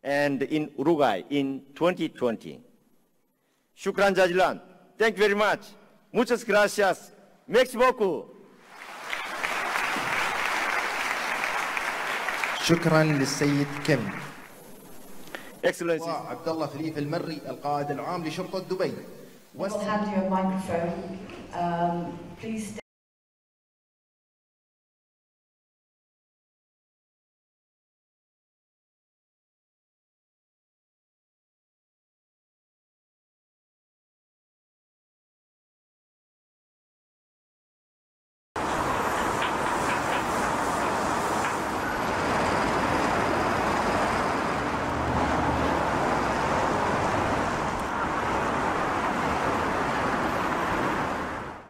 and in Uruguay in 2020. Shukran jazilan. Thank you very much. Muchas gracias. Merci beaucoup. شكرا للسيد كيم. Excellency. عبد الله خليفة المري القائد العام لشرطة دبي. We'll hand you a microphone. Please stay